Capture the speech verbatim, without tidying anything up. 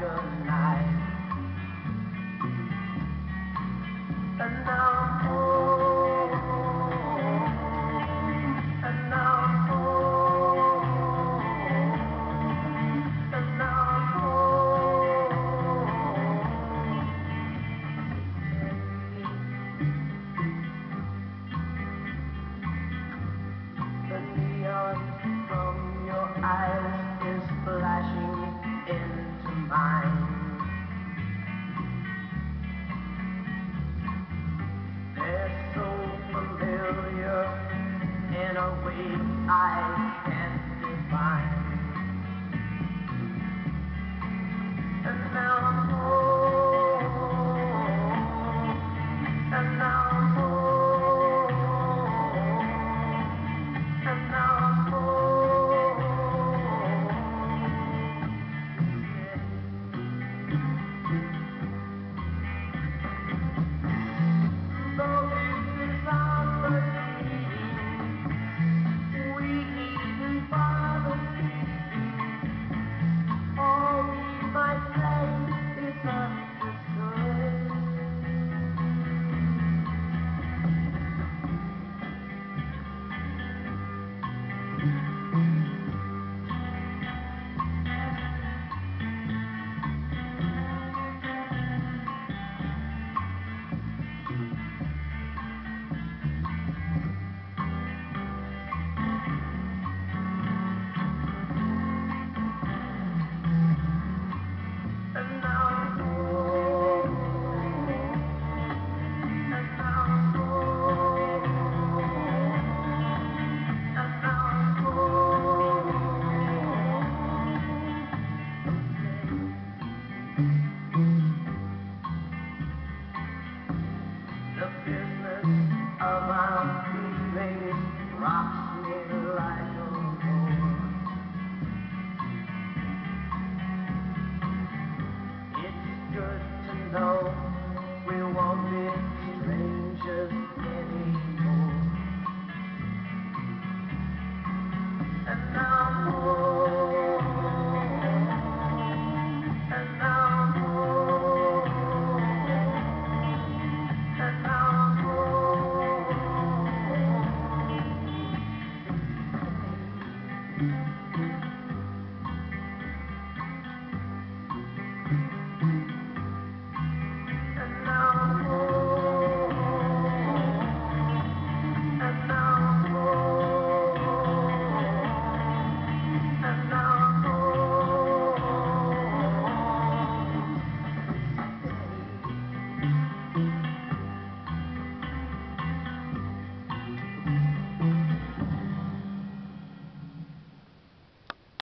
a knife. And now I'm home, and now I'm home, and now I'm home. The neon from your eyes is flashing into mine. They're so familiar in a way I can't define. And now I'm home, and now I'm home, and now I'm home. So this is our dream. We even bother feasting. All we might say is understood. And now I'm home, and now I'm home, and now I'm home. The business of our feelings rocks me like a boat. It's good to know